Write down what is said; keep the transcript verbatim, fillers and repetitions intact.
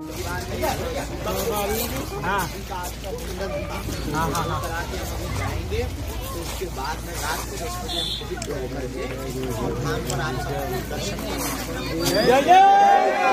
हाँ हाँ हाँ हाँ जाएंगे तो उसके बाद में रात को दस बजे हम कोविड करके और धाम पर आप दर्शन करेंगे।